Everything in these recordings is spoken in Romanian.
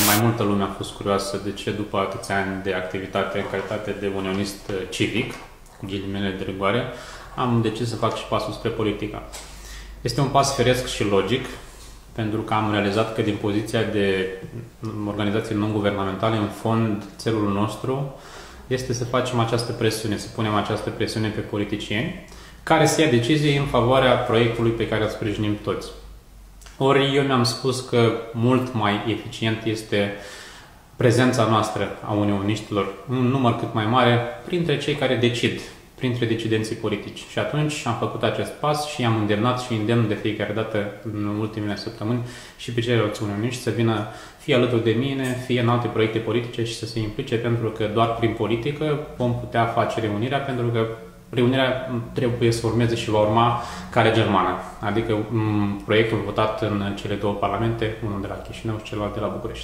mai multă lume a fost curioasă de ce după atâția ani de activitate în calitate de unionist civic, cu ghilimele de rigoare, am decis să fac și pasul spre politica. Este un pas firesc și logic, pentru că am realizat că din poziția de organizații non-guvernamentale, în fond, țelul nostru este să facem această presiune, să punem această presiune pe politicieni, care să ia decizii în favoarea proiectului pe care îl sprijinim toți. Ori eu mi-am spus că mult mai eficient este prezența noastră a unioniștilor, un număr cât mai mare, printre cei care decid, printre decidenții politici. Și atunci am făcut acest pas și am îndemnat și îndemn de fiecare dată în ultimele săptămâni și pe ceilalți unioniști să vină fie alături de mine, fie în alte proiecte politice și să se implice, pentru că doar prin politică vom putea face reunirea, pentru că reunirea trebuie să urmeze și va urma calea germană, adică proiectul votat în cele două parlamente, unul de la Chișinău și celălalt de la București.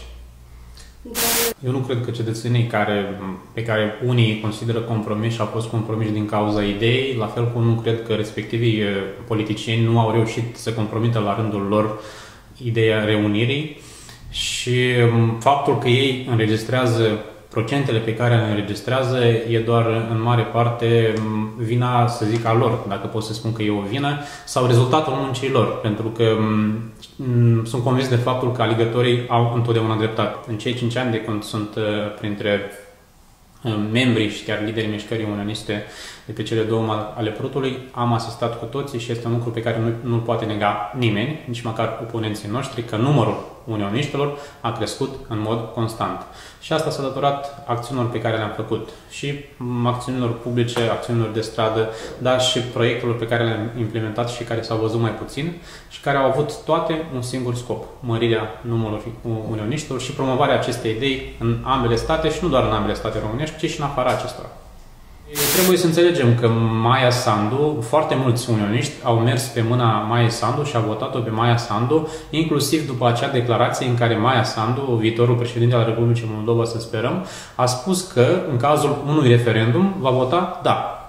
Eu nu cred că cetățenii pe care unii consideră compromis au fost compromiși din cauza ideii, la fel cum nu cred că respectivii politicieni nu au reușit să compromită la rândul lor ideea reunirii și faptul că ei înregistrează procentele pe care le înregistrează e doar în mare parte vina, să zic, a lor, dacă pot să spun că e o vină, sau rezultatul muncii lor, pentru că sunt convins de faptul că alegătorii au întotdeauna dreptate. În cei 5 ani de când sunt printre membrii și chiar liderii mișcării unioniste de pe cele două ale Prutului, am asistat cu toții și este un lucru pe care nu-l poate nega nimeni, nici măcar oponenții noștri, că numărul unioniștilor a crescut în mod constant. Și asta s-a datorat acțiunilor pe care le-am făcut. Și acțiunilor publice, acțiunilor de stradă, dar și proiectelor pe care le-am implementat și care s-au văzut mai puțin și care au avut toate un singur scop: mărirea numărului unioniștilor și promovarea acestei idei în ambele state și nu doar în ambele state românești, ci și în afara acestora. Trebuie să înțelegem că Maia Sandu, foarte mulți unioniști au mers pe mâna Maiei Sandu și au votat-o pe Maia Sandu, inclusiv după acea declarație în care Maia Sandu, viitorul președinte al Republicii Moldova, să sperăm, a spus că, în cazul unui referendum, va vota da.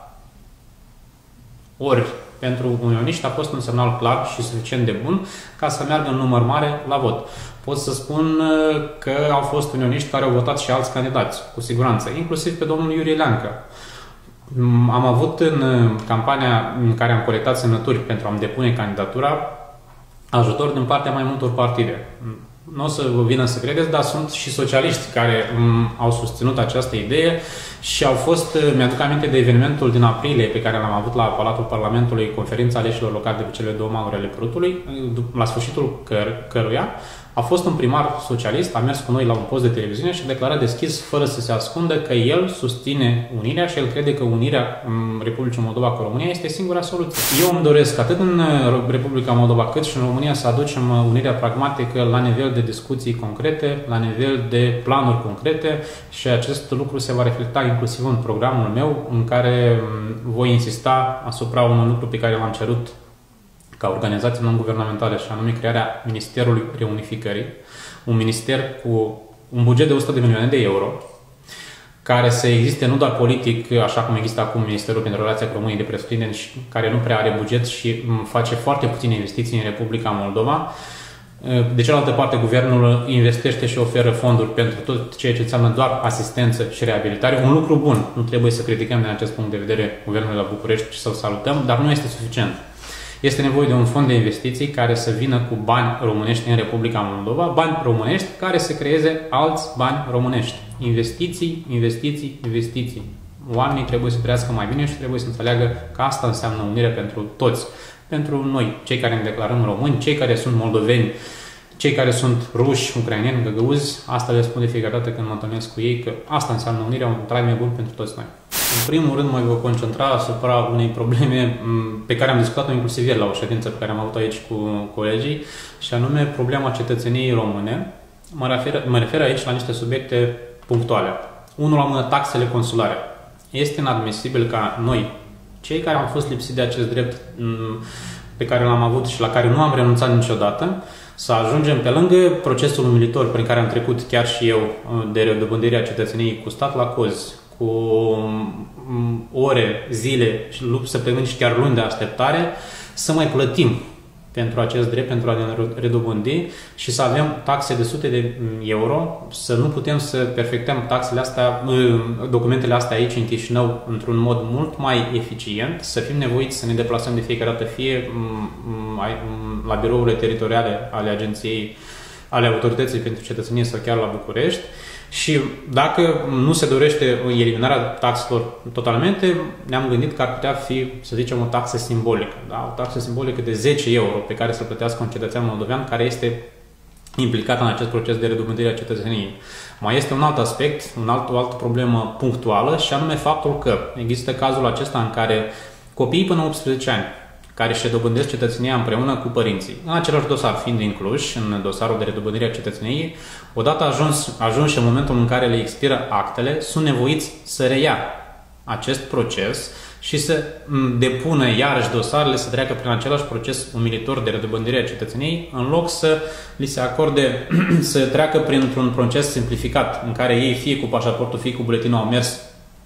Ori, pentru unioniști a fost un semnal clar și suficient de bun ca să meargă în număr mare la vot. Pot să spun că au fost unioniști care au votat și alți candidați, cu siguranță, inclusiv pe domnul Iurie Leancă. Am avut în campania în care am colectat semnături pentru a-mi depune candidatura ajutor din partea mai multor partide. Nu o să vă vină să credeți, dar sunt și socialiști care au susținut această idee și au fost, mi-aduc aminte de evenimentul din aprilie pe care l-am avut la Palatul Parlamentului, conferința aleșilor locali de pe cele două maluri ale Prutului, la sfârșitul căruia a fost un primar socialist, a mers cu noi la un post de televiziune și a declarat deschis, fără să se ascundă, că el susține unirea și el crede că unirea Republicii Moldova cu România este singura soluție. Eu îmi doresc atât în Republica Moldova cât și în România să aducem unirea pragmatică la nivel de discuții concrete, la nivel de planuri concrete și acest lucru se va reflecta inclusiv în programul meu, în care voi insista asupra unui lucru pe care l-am cerut ca organizație non-guvernamentale, și anume crearea Ministerului Reunificării, un minister cu un buget de 100 de milioane de euro, care să existe nu doar politic, așa cum există acum Ministerul pentru Relația cu Românii de pretutindeni, care nu prea are buget și face foarte puține investiții în Republica Moldova. De cealaltă parte, guvernul investește și oferă fonduri pentru tot ceea ce înseamnă doar asistență și reabilitare. Un lucru bun, nu trebuie să criticăm din acest punct de vedere guvernul de la București, ci să-l salutăm, dar nu este suficient. Este nevoie de un fond de investiții care să vină cu bani românești în Republica Moldova, bani românești care să creeze alți bani românești. Investiții, investiții, investiții. Oamenii trebuie să trăiască mai bine și trebuie să înțeleagă că asta înseamnă unire pentru toți. Pentru noi, cei care ne declarăm români, cei care sunt moldoveni, cei care sunt ruși, ucraineni, găgăuzi, asta le spun de fiecare dată când mă întâlnesc cu ei, că asta înseamnă unirea, un trai mai bun pentru toți noi. În primul rând mă voi concentra asupra unei probleme pe care am discutat-o inclusiv ieri la o ședință pe care am avut aici cu colegii, și anume problema cetățeniei române. Mă refer aici la niște subiecte punctuale. Unul la mână, taxele consulare. Este inadmisibil ca noi, cei care am fost lipsiți de acest drept pe care l-am avut și la care nu am renunțat niciodată, să ajungem pe lângă procesul umilitor prin care am trecut chiar și eu de redobândirea cetățeniei, cu stat la cozi, cu ore, zile, săptămâni și chiar luni de așteptare, să mai plătim pentru acest drept, pentru a ne redobândi și să avem taxe de sute de euro, să nu putem să perfectăm taxele astea, documentele astea aici în Chișinău într-un mod mult mai eficient, să fim nevoiți să ne deplasăm de fiecare dată fie la birourile teritoriale ale agenției, ale autorității pentru cetățenie sau chiar la București. Și dacă nu se dorește eliminarea taxelor totalmente, ne-am gândit că ar putea fi, să zicem, o taxă simbolică. Da? O taxă simbolică de 10 euro pe care să plătească un cetățean moldovean care este implicat în acest proces de redobândire a cetățeniei. Mai este un alt aspect, o altă problemă punctuală, și anume faptul că există cazul acesta în care copiii până 18 ani care își redobândesc cetățenia împreună cu părinții, în același dosar fiind incluși în dosarul de redobândire a cetățeniei, odată ajunși în momentul în care le expiră actele, sunt nevoiți să reia acest proces și să depună iarăși dosarele, să treacă prin același proces umilitor de redobândire a cetățeniei, în loc să li se acorde să treacă printr-un proces simplificat, în care ei fie cu pașaportul, fie cu buletinul au mers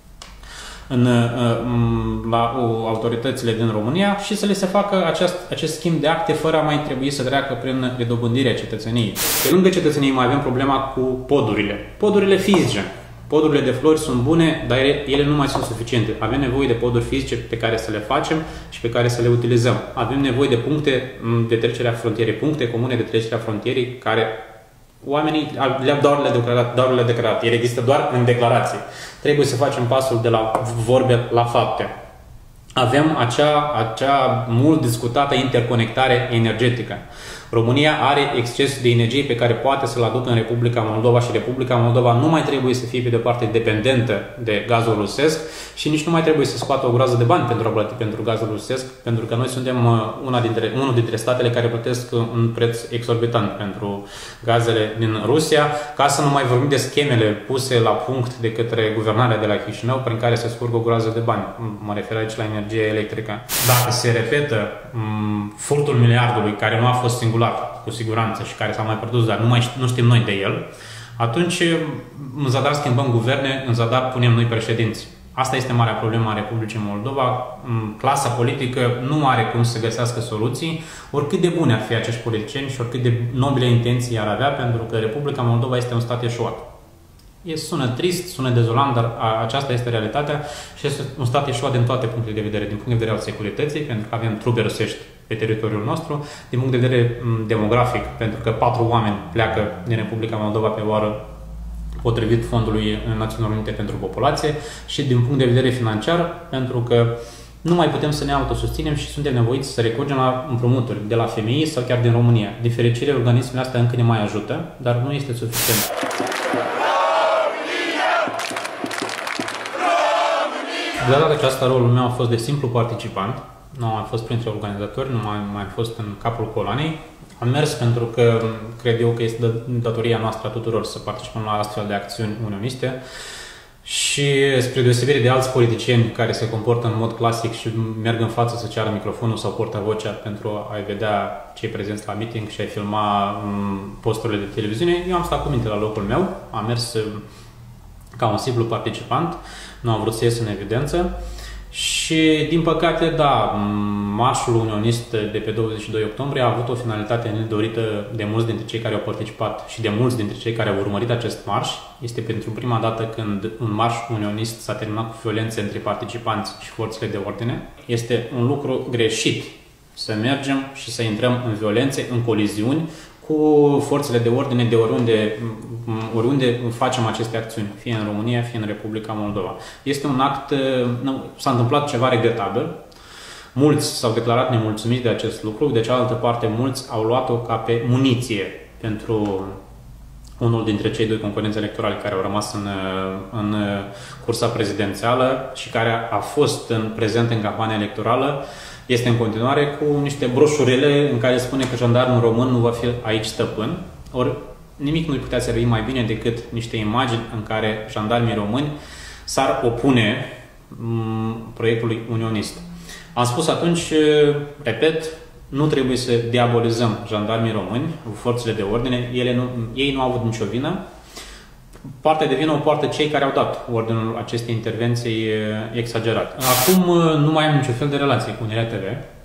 la autoritățile din România și să le se facă acest schimb de acte fără a mai trebui să treacă prin redobândirea cetățeniei. Pe lângă cetățenie mai avem problema cu podurile. Podurile fizice. Podurile de flori sunt bune, dar ele nu mai sunt suficiente. Avem nevoie de poduri fizice pe care să le facem și pe care să le utilizăm. Avem nevoie de puncte de trecere a frontierei, puncte comune de trecere a frontierei care oamenii doar le declarat. Ele există doar în declarații. Trebuie să facem pasul de la vorbe la fapte. Avem acea mult discutată interconectare energetică. România are exces de energie pe care poate să-l aducă în Republica Moldova și Republica Moldova nu mai trebuie să fie pe de parte dependentă de gazul rusesc și nici nu mai trebuie să scoată o groază de bani pentru a plăti pentru gazul rusesc, pentru că noi suntem unul dintre statele care plătesc un preț exorbitant pentru gazele din Rusia, ca să nu mai vorbim de schemele puse la punct de către guvernarea de la Chișinău, prin care se scurgă o groază de bani. Mă refer aici la energie electrică. Dacă se repetă furtul miliardului, care nu a fost singular, cu siguranță, și care s-a mai produs, dar nu știm noi de el, atunci în zadar schimbăm guverne, în zadar punem noi președinți. Asta este marea problemă a Republicii Moldova. Clasa politică nu are cum să găsească soluții, oricât de bune ar fi acești politicieni și oricât de nobile intenții ar avea, pentru că Republica Moldova este un stat eșuat. Sună trist, sună dezolant, dar aceasta este realitatea și este un stat eșuat din toate punctele de vedere. Din punct de vedere al securității, pentru că avem trupe rusești pe teritoriul nostru, din punct de vedere demografic, pentru că 4 oameni pleacă din Republica Moldova pe oră, potrivit Fondului Națiunilor Unite pentru Populație, și din punct de vedere financiar, pentru că nu mai putem să ne autosusținem și suntem nevoiți să recurgem la împrumuturi de la FMI sau chiar din România. Din fericire, organismele astea încă ne mai ajută, dar nu este suficient. De data aceasta, rolul meu a fost de simplu participant. Nu am fost printre organizatori, nu am mai fost în capul coloanei. Am mers pentru că cred eu că este datoria noastră a tuturor să participăm la astfel de acțiuni unioniste și, spre deosebire de alți politicieni care se comportă în mod clasic și merg în față să ceară microfonul sau portavocea pentru a-i vedea cei prezenți la meeting și a-i filma posturile de televiziune, eu am stat cu minte la locul meu, am mers ca un simplu participant, nu am vrut să ies în evidență și, din păcate, da, marșul unionist de pe 22 octombrie a avut o finalitate nedorită de mulți dintre cei care au participat și de mulți dintre cei care au urmărit acest marș. Este pentru prima dată când un marș unionist s-a terminat cu violențe între participanți și forțele de ordine. Este un lucru greșit să mergem și să intrăm în violențe, în coliziuni cu forțele de ordine de oriunde facem aceste acțiuni, fie în România, fie în Republica Moldova. Este un act, s-a întâmplat ceva regretabil, mulți s-au declarat nemulțumiți de acest lucru, de cealaltă parte mulți au luat-o ca pe muniție pentru unul dintre cei 2 concurenți electorali care au rămas în cursa prezidențială și care a fost prezent în campania electorală. Este în continuare cu niște broșurele în care spune că jandarmul român nu va fi aici stăpân. Ori nimic nu-i putea servi mai bine decât niște imagini în care jandarmii români s-ar opune proiectului unionist. Am spus atunci, repet, nu trebuie să diabolizăm jandarmii români, forțele de ordine, ei nu au avut nicio vină. Partea de vină o poartă cei care au dat ordinul acestei intervenții exagerat. Acum nu mai am niciun fel de relație cu Unirea TV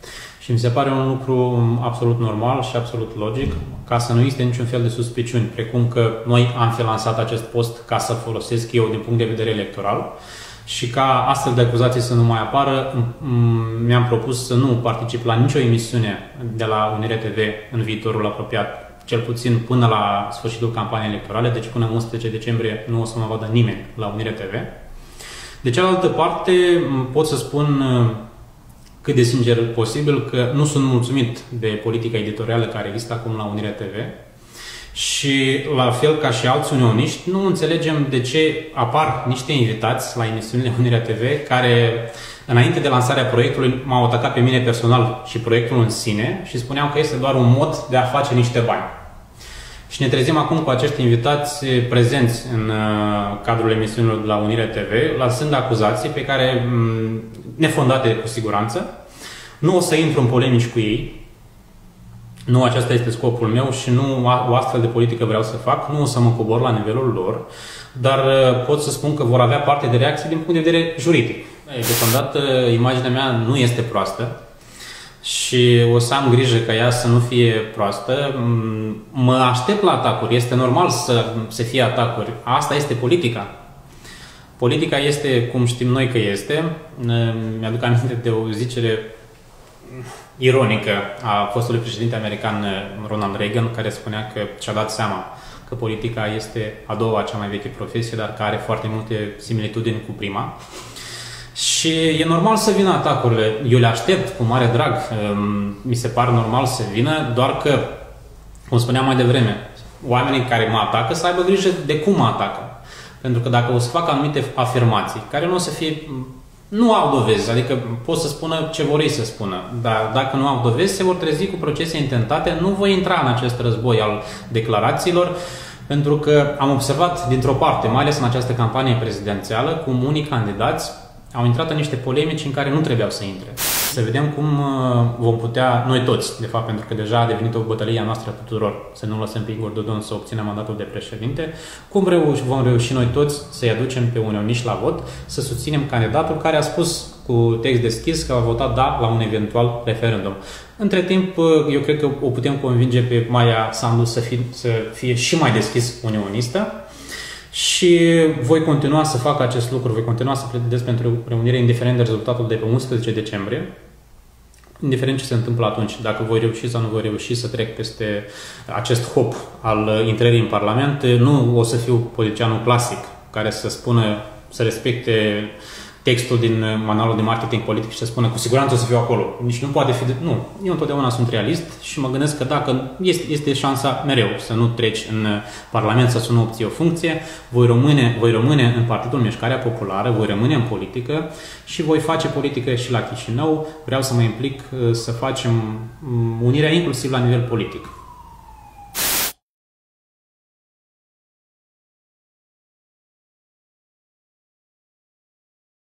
Și mi se pare un lucru absolut normal și absolut logic, ca să nu existe niciun fel de suspiciuni, precum că noi am fi lansat acest post ca să folosesc eu din punct de vedere electoral și ca astfel de acuzații să nu mai apară, mi-am propus să nu particip la nicio emisiune de la Unirea TV în viitorul apropiat, cel puțin până la sfârșitul campaniei electorale, deci până în 11 decembrie nu o să mă vadă nimeni la Unirea TV. De cealaltă parte, pot să spun cât de sincer posibil că nu sunt mulțumit de politica editorială care există acum la Unirea TV și, la fel ca și alți unioniști, nu înțelegem de ce apar niște invitați la emisiunile Unirea TV care, înainte de lansarea proiectului, m-au atacat pe mine personal și proiectul în sine și spuneau că este doar un mod de a face niște bani. Și ne trezim acum cu acești invitați prezenți în cadrul emisiunilor de la Unirea TV, lansând acuzații pe care, nefondate cu siguranță, nu o să intru în polemici cu ei, nu acesta este scopul meu și nu o astfel de politică vreau să fac, nu o să mă cobor la nivelul lor, dar pot să spun că vor avea parte de reacții din punct de vedere juridic. Deocamdată imaginea mea nu este proastă și o să am grijă ca ea să nu fie proastă. Mă aștept la atacuri, este normal să fie atacuri. Asta este politica. Politica este cum știm noi că este. Mi-aduc aminte de o zicere ironică a fostului președinte american Ronald Reagan, care spunea că și-a dat seama că politica este a doua cea mai veche profesie, dar care are foarte multe similitudini cu prima. Și e normal să vină atacurile. Eu le aștept cu mare drag. Mi se pare normal să vină, doar că, cum spuneam mai devreme, oamenii care mă atacă să aibă grijă de cum mă atacă. Pentru că dacă o să fac anumite afirmații, care nu o să fie... Nu au dovezi, adică pot să spună ce vor ei să spună, dar dacă nu au dovezi, se vor trezi cu procese intentate. Nu voi intra în acest război al declarațiilor, pentru că am observat dintr-o parte, mai ales în această campanie prezidențială, cum unii candidați au intrat în niște polemici în care nu trebuiau să intre. Să vedem cum vom putea, noi toți, de fapt, pentru că deja a devenit o bătălie a noastră a tuturor, să nu lăsăm pe Igor Dodon să obțină mandatul de președinte, cum vom reuși noi toți să-i aducem pe unioniști la vot, să susținem candidatul care a spus cu text deschis că va vota da la un eventual referendum. Între timp, eu cred că o putem convinge pe Maia Sandu să fie și mai deschis unionistă. Și voi continua să fac acest lucru, voi continua să pledez pentru reunire, indiferent de rezultatul de pe 11 decembrie, indiferent ce se întâmplă atunci, dacă voi reuși sau nu voi reuși să trec peste acest hop al intrării în Parlament. Nu o să fiu politicianul clasic care să spună, să respecte textul din manualul de marketing politic și să spună cu siguranță o să fiu acolo. Nici nu poate fi... Nu. Eu întotdeauna sunt realist și mă gândesc că dacă este șansa mereu să nu treci în Parlament, să nu obții o funcție, voi rămâne în Partidul Mișcarea Populară, voi rămâne în politică și voi face politică și la Chișinău. Vreau să mă implic să facem unirea inclusiv la nivel politic.